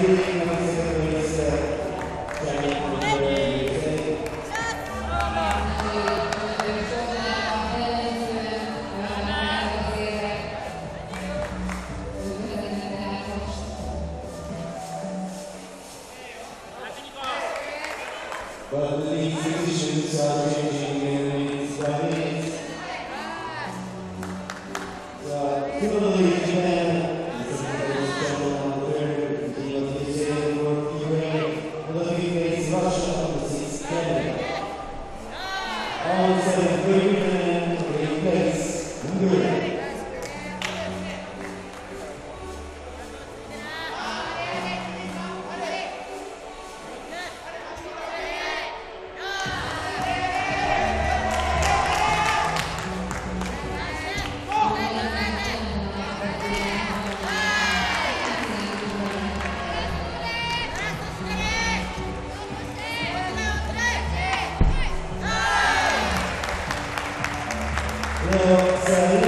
But the league conditions are changing in Spanish. Similarly, Japan is on the third team of the Asian World Ukraine. Looking against Russia on the 6th Canada. On 7th, Great Britain, 8th place, Hungary. Well,